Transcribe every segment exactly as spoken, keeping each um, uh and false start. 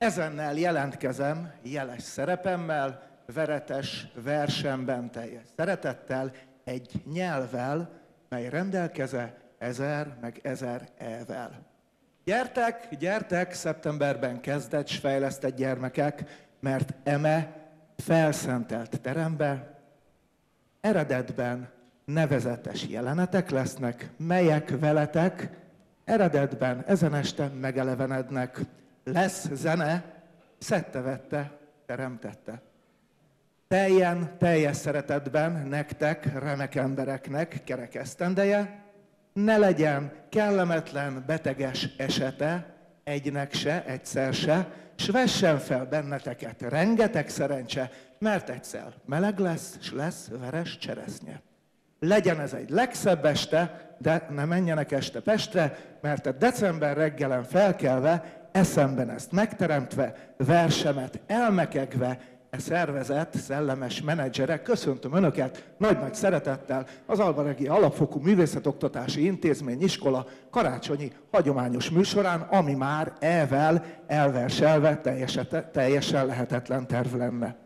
Ezennel jelentkezem jeles szerepemmel, veretes versemben teljes szeretettel, egy nyelvvel, mely rendelkeze ezer meg ezer e-vel. Gyertek, gyertek, szeptemberben kezdett s fejlesztett gyermekek, mert eme felszentelt terembe eredetben nevezetes jelenetek lesznek, melyek veletek eredetben ezen este megelevenednek. Lesz zene, szedte-vette, teremtette. Teljen, teljes szeretetben nektek, remek embereknek kerek esztendeje, ne legyen kellemetlen, beteges esete, egynek se, egyszer se, s vessen fel benneteket rengeteg szerencse, mert egyszer meleg lesz, s lesz veres cseresznye. Legyen ez egy legszebb este, de ne menjenek este Pestre, mert a december reggelen felkelve, eszemben ezt megteremtve, versemet elmekegve, e szervezet szellemes menedzserek, köszöntöm Önöket nagy-nagy szeretettel az Alba Regia Alapfokú Művészetoktatási Intézmény iskola karácsonyi hagyományos műsorán, ami már e-vel elverselve teljesen, teljesen lehetetlen terv lenne.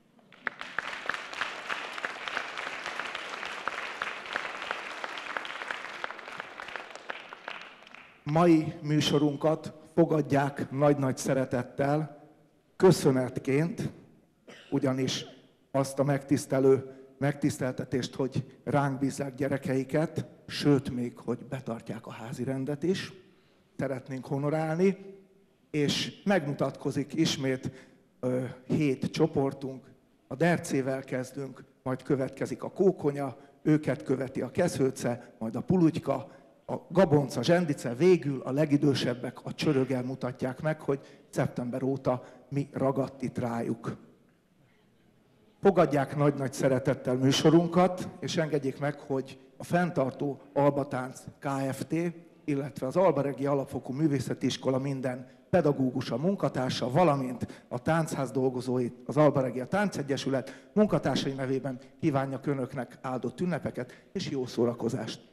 Mai műsorunkat fogadják nagy-nagy szeretettel, köszönetként, ugyanis azt a megtisztelő megtiszteltetést, hogy ránk bízzák gyerekeiket, sőt még, hogy betartják a házi rendet is, szeretnénk honorálni, és megmutatkozik ismét ö, hét csoportunk. A Dercével kezdünk, majd következik a Kókonya, őket követi a Keszőce, majd a Pulutyka, a Gabonca, Zsendice, végül a legidősebbek a Csöröggel mutatják meg, hogy szeptember óta mi ragadt itt rájuk. Fogadják nagy-nagy szeretettel műsorunkat, és engedjék meg, hogy a fenntartó Albatánc Kft., illetve az Alba Regia Alapfokú Művészeti Iskola minden pedagógusa, munkatársa, valamint a táncház dolgozói, az Alba Regia Táncegyesület munkatársai nevében kívánjak Önöknek áldott ünnepeket és jó szórakozást!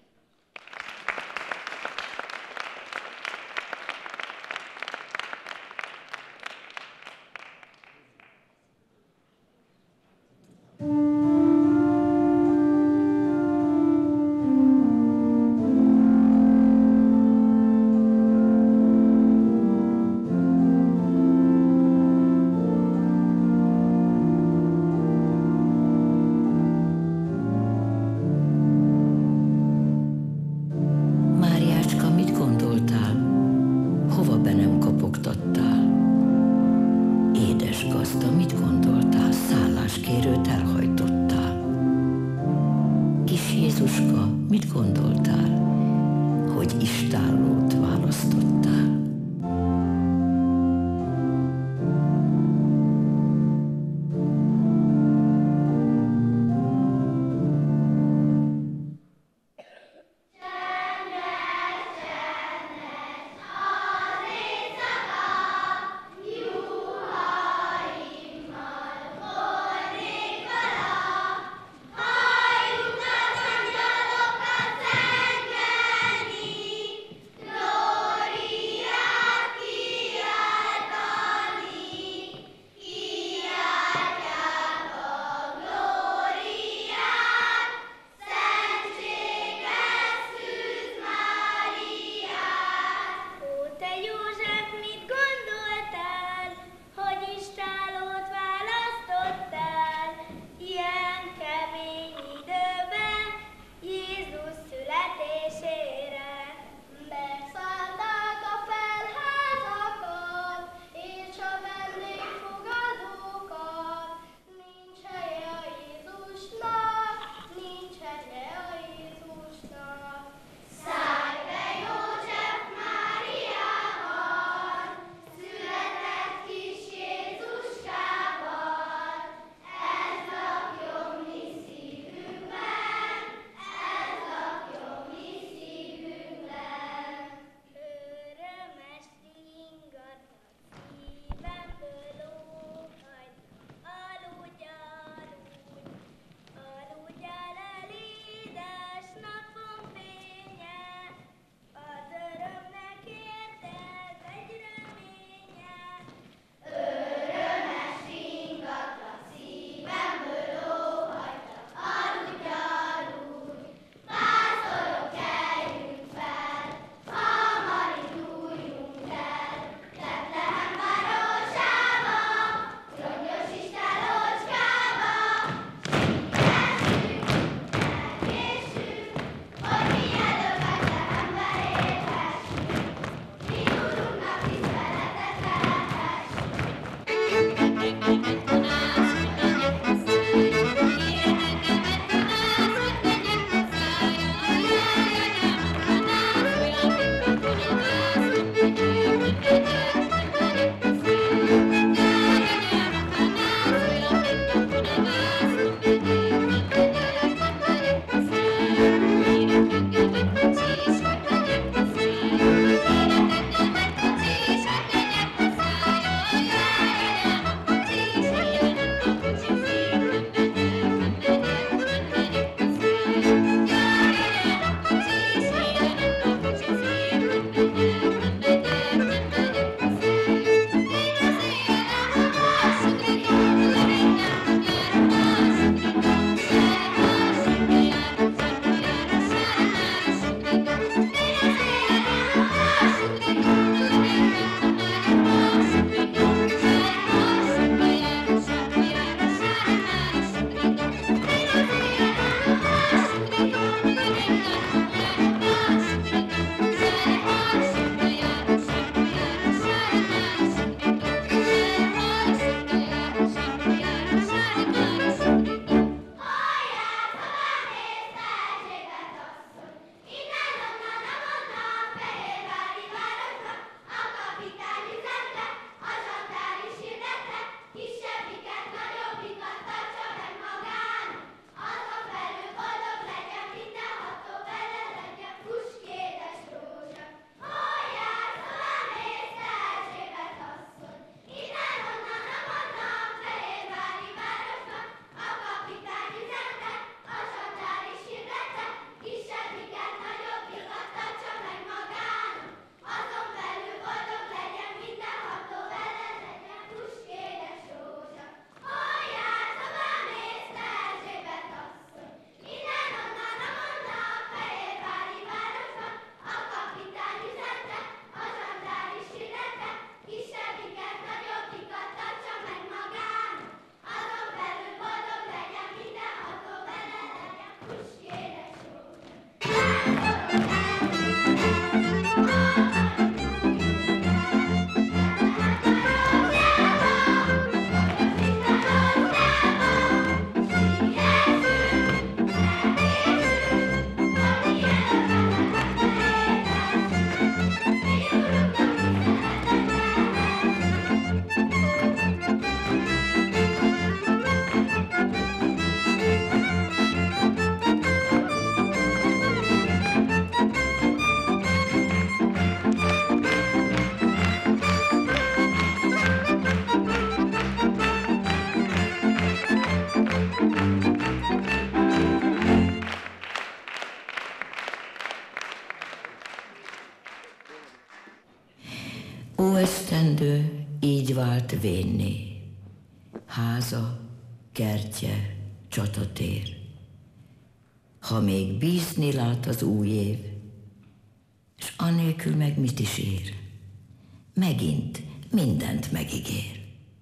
Ó esztendő így vált vénné, háza, kertje, csatatér. Ha még bízni lát az új év, s anélkül meg mit is ér, megint mindent megígér.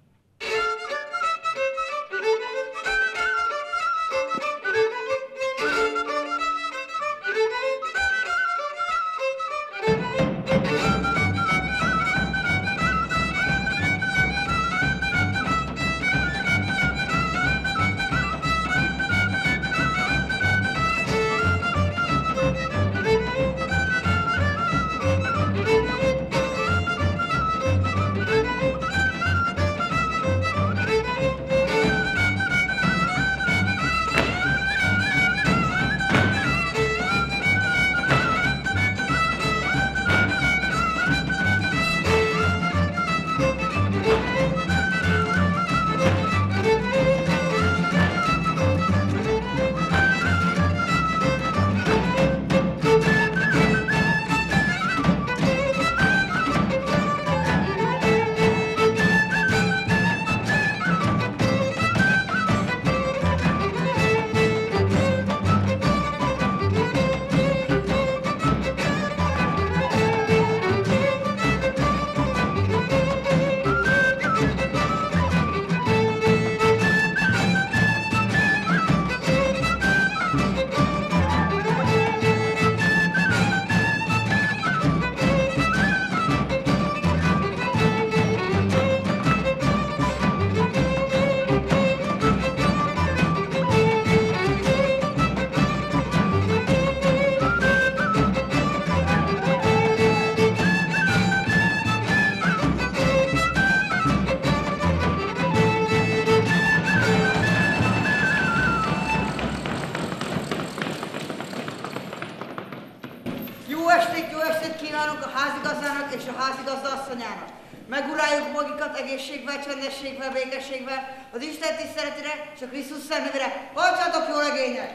Egészségvel, csendességvel, békességvel, az Isten tiszteletére és a Krisztus szent nevére. Hajtsátok jó legények!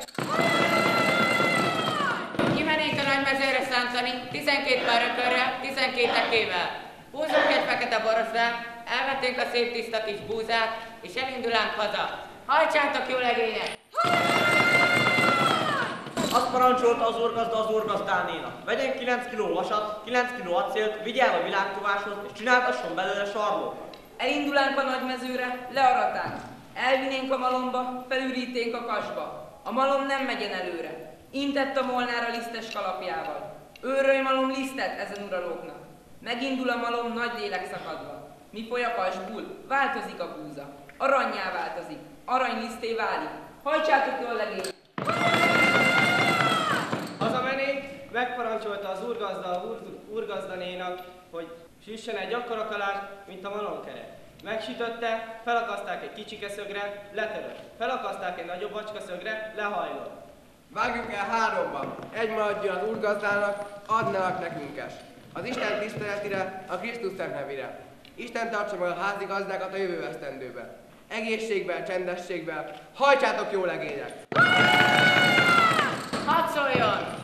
Kimennénk a nagymezőre szántani, tizenkét párökörrel, tizenkét ekével. Húzunk egy fekete borozdát, elvettünk a szép tiszta kis búzát, és elindulánk haza. Hajtsátok jó legények! Azt parancsolta az úrgazda az úrgazdánénak. Vegyen kilenc kiló vasat, kilenc kiló acélt, vigye el a világtováshoz, és csináltasson belőle sarlót. Elindulánk a nagymezőre, learatánk. Elvinénk a malomba, felüríténk a kasba. A malom nem megyen előre. Intett a molnára lisztes kalapjával. Őrölj malom lisztet ezen uralóknak. Megindul a malom nagy lélek szakadva. Mi foly a kasból? Változik a búza. Arannyá változik. Aranyliszté válik. Hajtsátok jól legény! Hazamennénk, megparancsolta az úrgazda a úr, úrgazdanénak, hogy süssen egy akkora kalást, mint a malomkerek. Megsütötte, felakaszták egy kicsike szögre, letörött. Felakaszták egy nagyobb acska szögre, lehajlott. Vágjuk el háromba, egy maradjon az úrgazdának, adnának nekünkes. Az Isten tiszteletére, a Krisztus szent nevére. Isten tartsa meg a házigazdákat a jövő esztendőben. Egészségben, csendességben, hajtsátok jó legények! Hadd szóljon!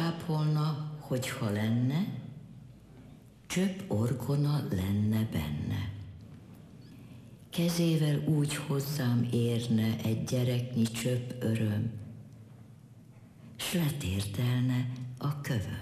cápolna, hogyha lenne, csöpp orgona lenne benne. Kezével úgy hozzám érne egy gyereknyi csöpp öröm, s letérdelne a kövön.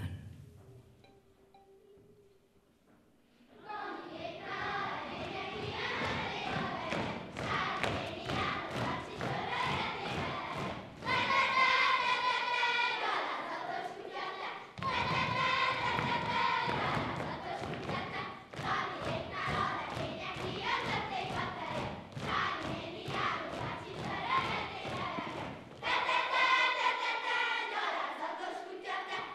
Gyalázatos kutya, te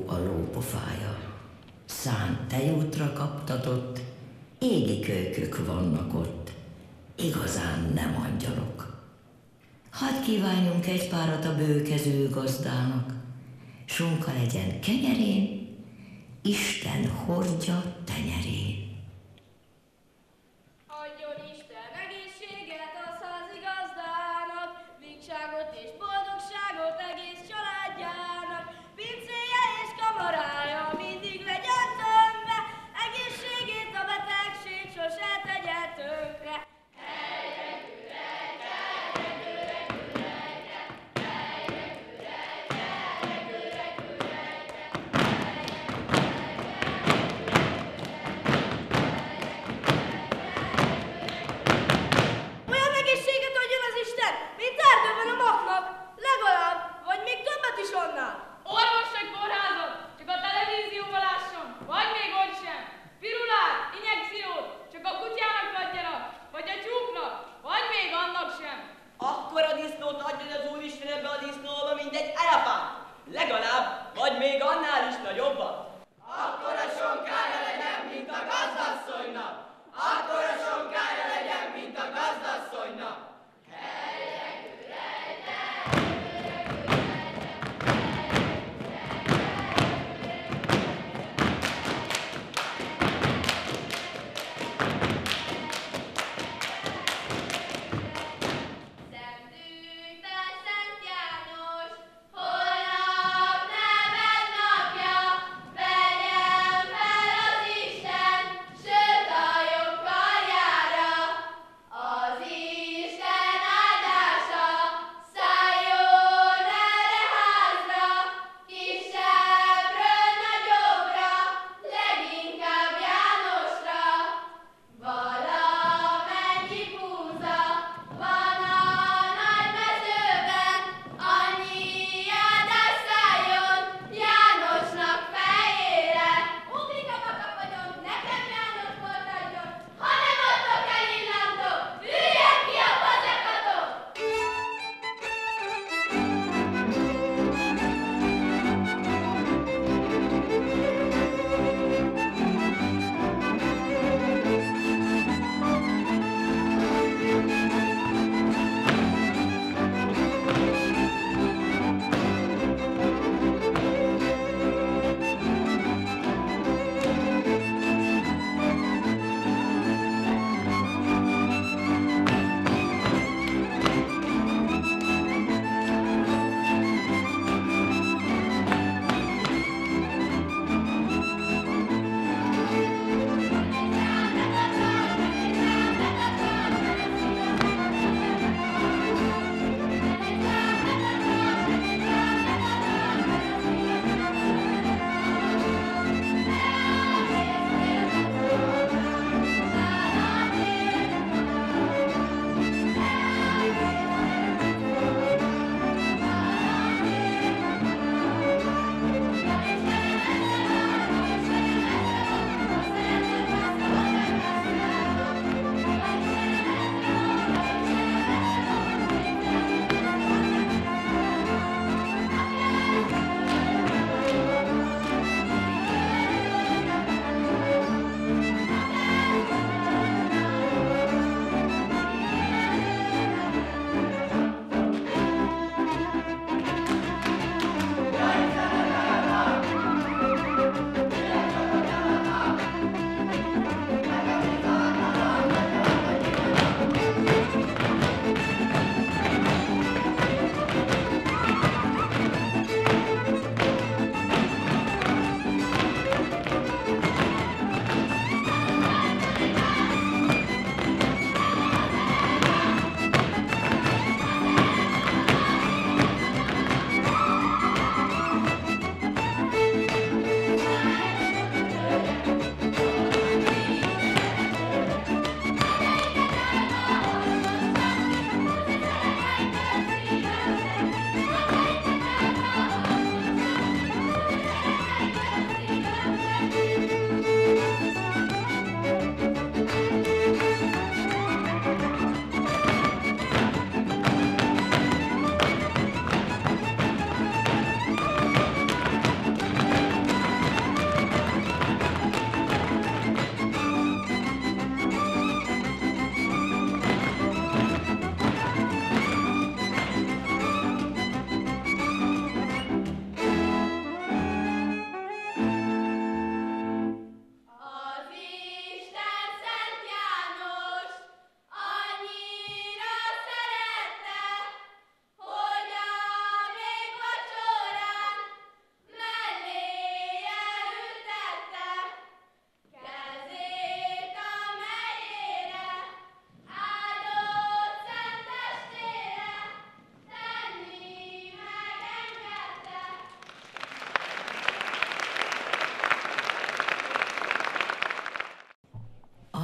a lópofája. Szánt tejútra kaptatott, égi kölykök vannak ott, igazán nem angyalok. Hadd kívánjunk egy párat a bőkező gazdának, sonka legyen kenyerén, Isten hordja tenyerén. Adjon Isten egészséget a százigazdának, vigságot és boldogságot egész családjának, pincéje és kamarája mindig legyen tömve, egészségét a betegség sose tegye tönkre.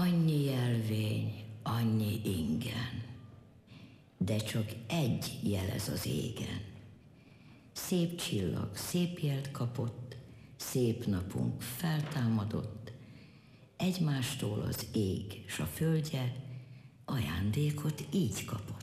Annyi jelvény, annyi ingen, de csak egy jelez az égen. Szép csillag, szép jelt kapott, szép napunk feltámadott, egymástól az ég s a földje ajándékot így kapott.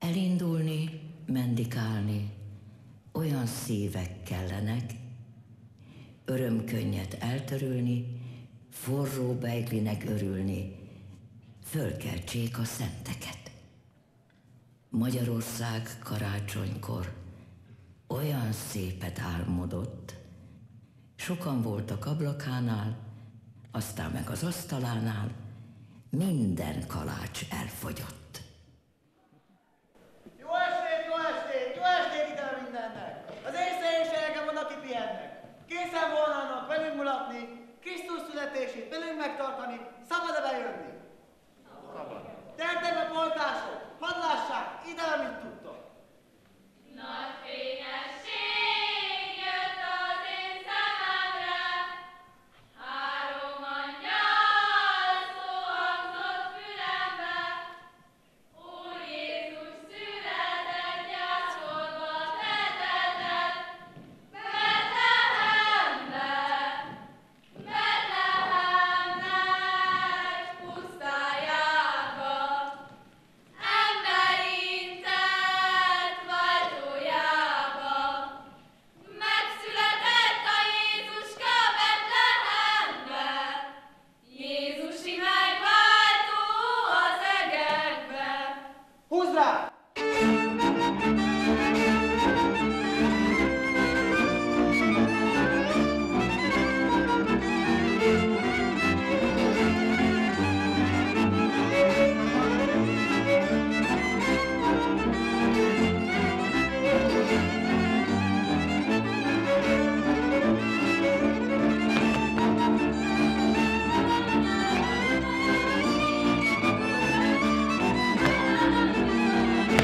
Elindulni, mendikálni, olyan szívek kellenek, örömkönnyet eltörülni, forró beiglinek örülni, fölkeltsék a szenteket. Magyarország karácsonykor olyan szépet álmodott, sokan voltak ablakánál, aztán meg az asztalánál, minden kalács elfogyott. Jó estét, jó estét, jó estét ide mindennek! Az észreélségem van, aki pihennek. Készen volnának velünk mulatni, Krisztus születését velünk megtartani, szabad-e bejönni? Szabad. Gyertek be, poltások, hadd lássák, ide, mint tudtok. Nagy fényesség jött az én szememre, három angyal szó hangzott fülembe. Úr Jézus született, gyászolva tetetett, Betlehembe, Betlehembe, pusztájába, emberintett váltójába. Megszületett a Jézuska Betlehembe, Jézusi megváltó az egekbe. Húzd rá! Betlehembe,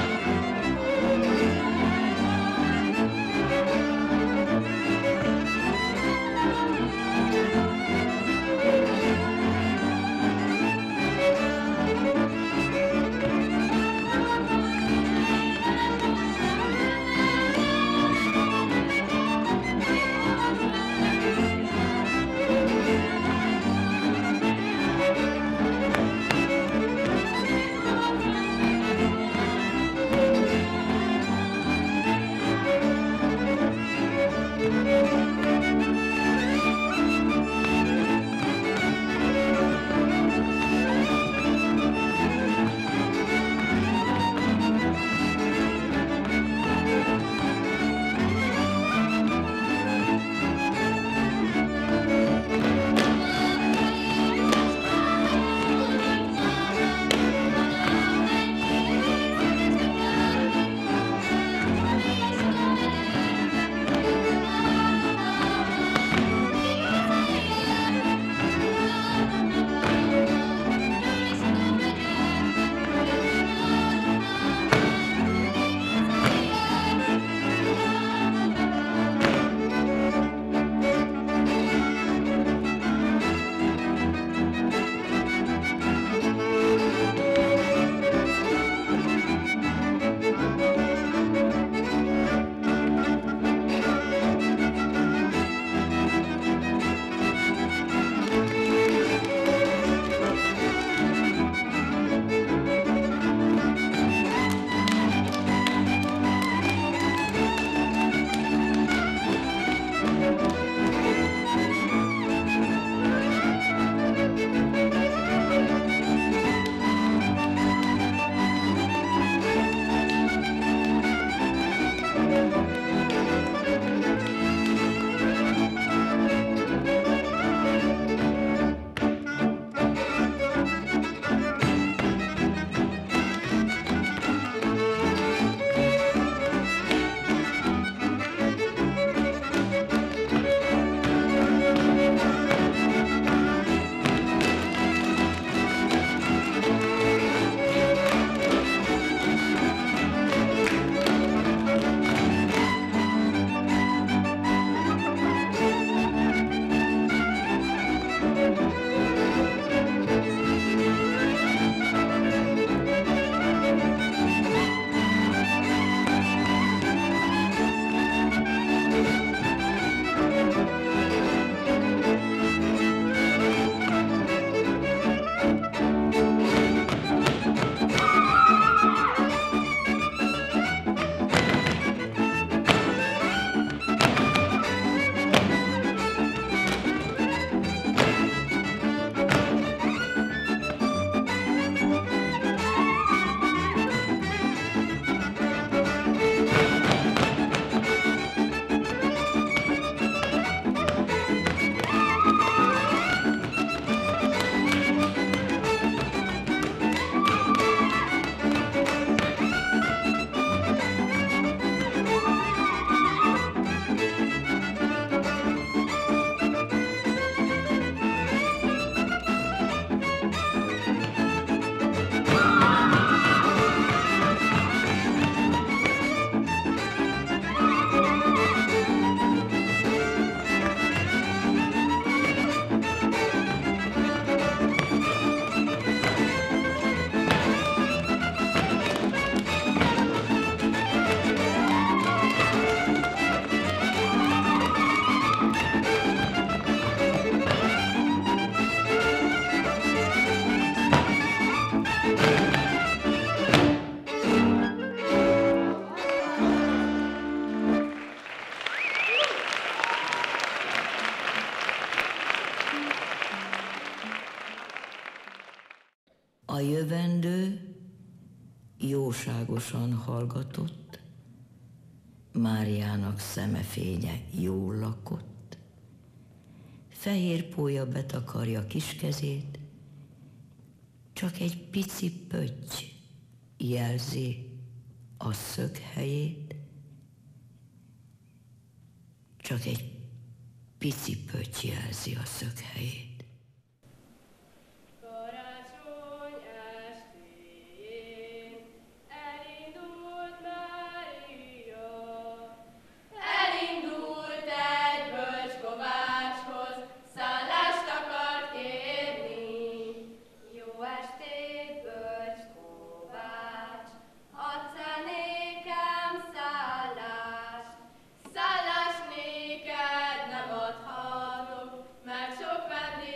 esztendő jóságosan hallgatott, Máriának szemefénye jól lakott, fehér pólya betakarja kis kezét, csak egy pici pötty jelzi a szöghelyét, csak egy pici pötty jelzi a szöghelyét. Szállás néked nem adhatok, mert sok vendég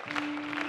Thank you.